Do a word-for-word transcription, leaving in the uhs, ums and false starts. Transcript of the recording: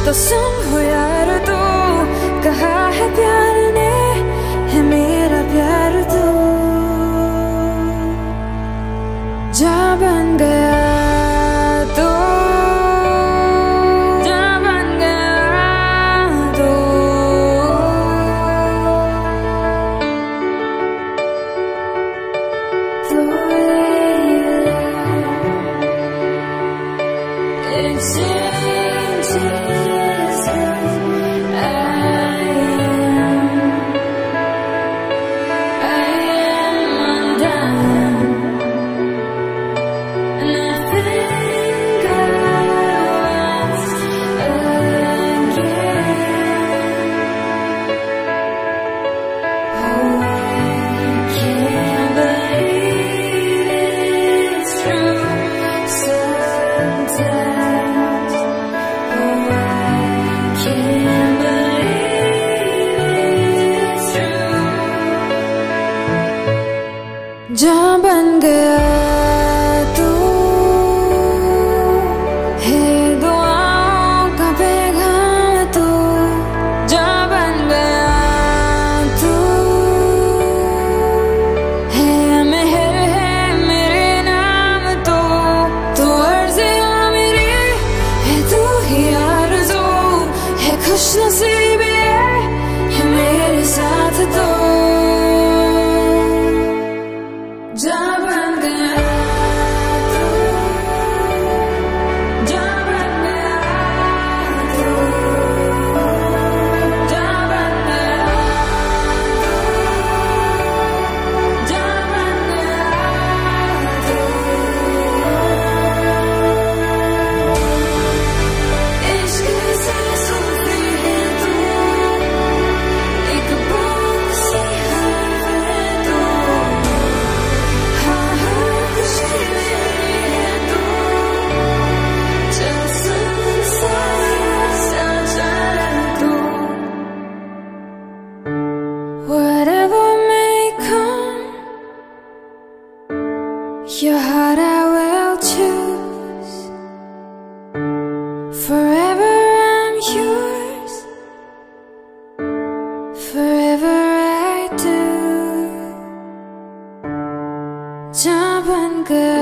तो सुन हो यार तू, कहा है प्यार ने है मेरा प्यार तू, जा बन गया तू, जा बन गया तू। The way you lie, it changes who I am. I am undone, and I think I was again. Oh, I can't believe it's true sometimes. Oh, I can't believe it's true. जा बन गया तू, है दुआओं का पैगाम तू, जा बन गया तू, है मेहर है मेरे नाम तू, तू अर्ज़ियाँ मेरी है, तू ही आरज़ू है, खुश नसीबी है मेरे साथ तू, जा बन गया तू, जा बन गया तू, जा बन गया तू, जा बन गया तू। इश्क से सूफी है तू, एक बुक सी है तू, हाँ हाँ खुशी मेरी है तू, चल सुन सा चल तू। Whatever may come, your heart I will choose. Forever I'm yours, forever I do. जा बन गया